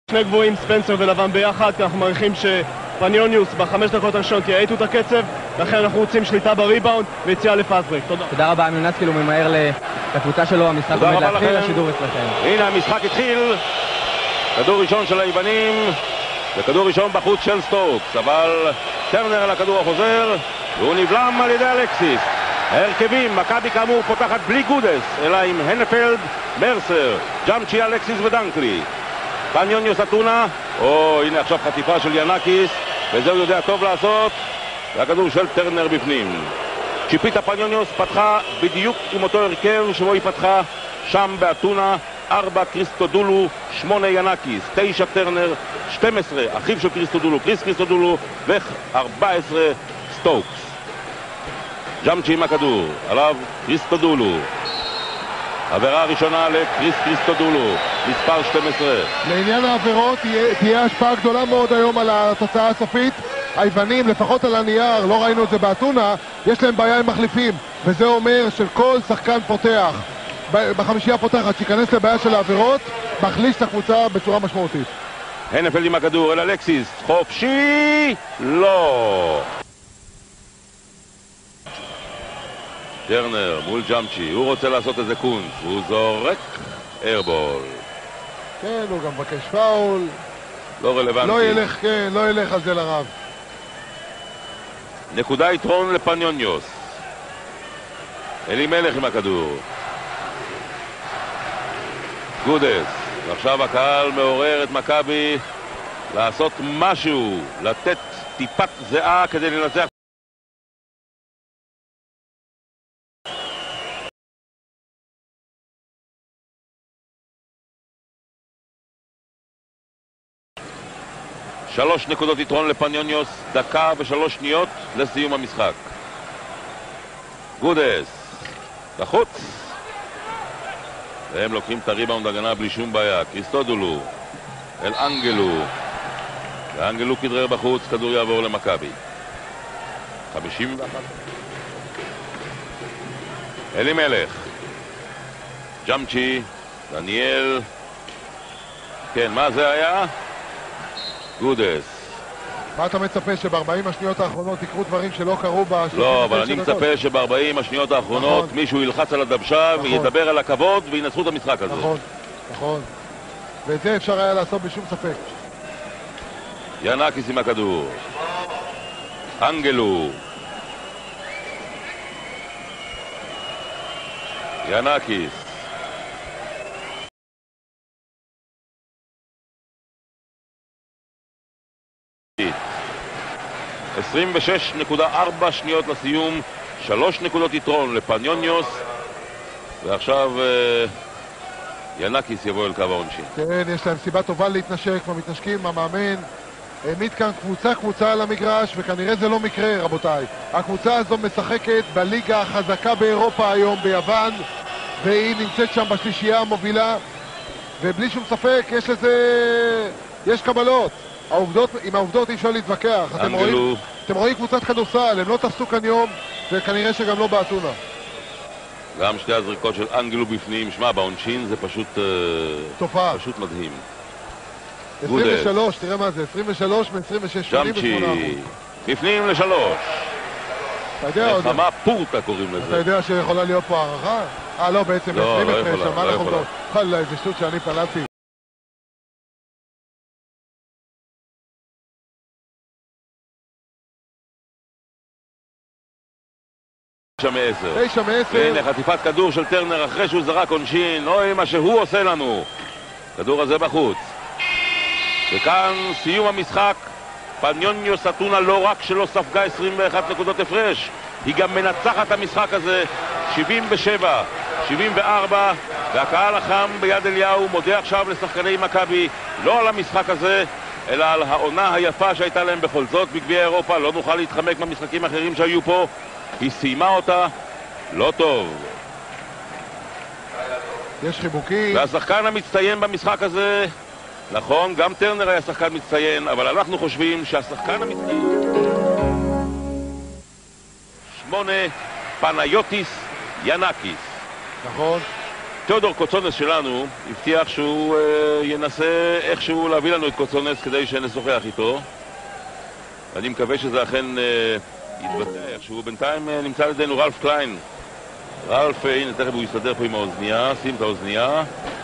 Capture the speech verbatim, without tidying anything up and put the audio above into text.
שני גבוהים, ספנסר ולבן ביחד, כי אנחנו מעריכים שפניוניוס בחמש דקות הראשון כי האיתו את הקצב, לכן אנחנו רוצים שליטה בריבאונד ויציאה לפאסט-ברייק. תודה. תודה רבה, אמנון נצקיל, הוא ממהר לקבוצה שלו, המשחק עומד להתחיל, השידור אצלכם. הנה המשחק התחיל, כדור ראשון של היוונים, וכדור ראשון בחוץ של סטוקס, אבל טרנר על הכדור החוזר, והוא נבלם על ידי אלקסיס. ההרכבים, מכבי כאמור פותחת בלי גודס, אלא עם הנפלד, מרסר, ג'אמצ'י, אלקסיס ודנקלי. פניוניוס אתונה, או הנה עכשיו חטיפה של ינקיס, וזה הוא יודע טוב לעשות, והכדור של טרנר בפנים. צ'יפיטה פניוניוס פתחה בדיוק עם אותו הרכב שבו היא פתחה שם באתונה, ארבע קריסטודולו, שמונה ינקיס, תשע טרנר, שתים עשרה אחיו של קריסטודולו, קריס קריסטודולו, ו-ארבע עשרה סטוקס. ג'אמצ'י עם הכדור, עליו קריסטודולו. עבירה הראשונה לקריס קריסטודולו, מספר שתים עשרה. לעניין העבירות תהיה השפעה גדולה מאוד היום על התוצאה הסופית. היוונים, לפחות על הנייר, לא ראינו את זה באתונה, יש להם בעיה עם מחליפים, וזה אומר שכל שחקן פותח בחמישייה פותחת שיכנס לבעיה של העבירות, מחליש את הקבוצה בצורה משמעותית. הנפלד עם הכדור אל אלקסיס, חופשי, לא. טרנר מול ג'אמצ'י, הוא רוצה לעשות איזה קונץ, הוא זורק איירבול. כן, הוא גם מבקש פאול. לא רלוונטי. לא ילך, כן, לא ילך על זה לרב. נקודה יתרון לפניוניוס. אלימלך עם הכדור. גודס. ועכשיו הקהל מעורר את מכבי לעשות משהו, לתת טיפת זהה כדי לנצח. שלוש נקודות יתרון לפניוניוס, דקה ושלוש שניות לסיום המשחק. גודס, לחוץ. והם לוקחים את הריבאונד הגנה בלי שום בעיה. קריסטודולו, אל אנגלו. ואנגלו כדרר בחוץ, כדור יעבור למכבי. חמישים ואחת. אלימלך. ג'אמצ'י, דניאל. כן, מה זה היה? גודס. מה אתה מצפה, שב-ארבעים השניות האחרונות יקרו דברים שלא קרו בשלושים? לא, אבל אני מצפה שב-ארבעים השניות האחרונות נכון. מישהו ילחץ על הדבשה נכון. וידבר על הכבוד וינצחו את המשחק הזה. נכון, נכון. ואת זה אפשר היה לעשות בשום ספק. ינקיס עם הכדור. אנגלו. ינקיס. עשרים ושש נקודה ארבע שניות לסיום, שלוש נקודות יתרון לפניוניוס, ועכשיו ינקיס יבוא אל קו העונשין. כן, יש להם סיבה טובה להתנשק, המתנשקים, המאמן העמיד כאן קבוצה קבוצה על המגרש, וכנראה זה לא מקרה, רבותיי. הקבוצה הזו משחקת בליגה החזקה באירופה היום, ביוון, והיא נמצאת שם בשלישייה המובילה, ובלי שום ספק יש לזה, יש קבלות. העובדות, עם העובדות אי אפשר להתווכח. אתם רואים, אתם רואים קבוצת כדורסל, הם לא תפסו כאן יום, וכנראה שגם לא באתונה. גם שתי הזריקות של אנגלו בפנים, שמע, בעונשין זה פשוט תופעה. פשוט מדהים. עשרים ושלוש, תראה מה זה, עשרים ושלוש מ-עשרים ושש, ג'אמצ'י, בפנים לשלוש. אתה יודע עוד... נחמה פורטה קוראים לזה. אתה יודע שיכולה להיות פה הערכה? אה, לא, בעצם לא, עשרים לא יכולה, הפרש, לא יכולה. חלה, איזה שטות שאני פלטתי. תשע מעשר. תשע מעשר. והנה חטיפת כדור של טרנר אחרי שהוא זרק עונשין. אוי מה שהוא עושה לנו. כדור הזה בחוץ. וכאן סיום המשחק. פניוניוס אתונה לא רק שלא ספגה עשרים ואחת נקודות הפרש, היא גם מנצחת את המשחק הזה. שבעים ושבע שבעים וארבע, והקהל החם ביד אליהו מודה עכשיו לשחקני מכבי לא על המשחק הזה אלא על העונה היפה שהייתה להם בכל זאת בגביע אירופה. לא נוכל להתחמק במשחקים אחרים שהיו פה. היא סיימה אותה לא טוב. יש חיבוקים. והשחקן המצטיין במשחק הזה, נכון, גם טרנר היה שחקן מצטיין, אבל אנחנו חושבים שהשחקן המצטיין שמונה, פניוטיס ינקיס. נכון. תיאודור קוצונס שלנו הבטיח שהוא אה, ינסה איכשהו להביא לנו את קוצונס כדי שנשוחח איתו. אני מקווה שזה אכן אה, יתבטא איכשהו. בינתיים אה, נמצא לידינו רלף קליין. רלף, אה, הנה תכף הוא יסתדר פה עם האוזנייה, שים את האוזנייה.